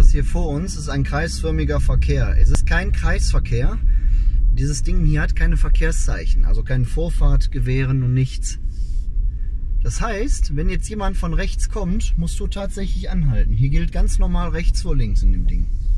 Das hier vor uns ist ein kreisförmiger Verkehr. Es ist kein Kreisverkehr. Dieses Ding hier hat keine Verkehrszeichen, also keine Vorfahrt gewähren und nichts. Das heißt, wenn jetzt jemand von rechts kommt, musst du tatsächlich anhalten. Hier gilt ganz normal rechts vor links in dem Ding.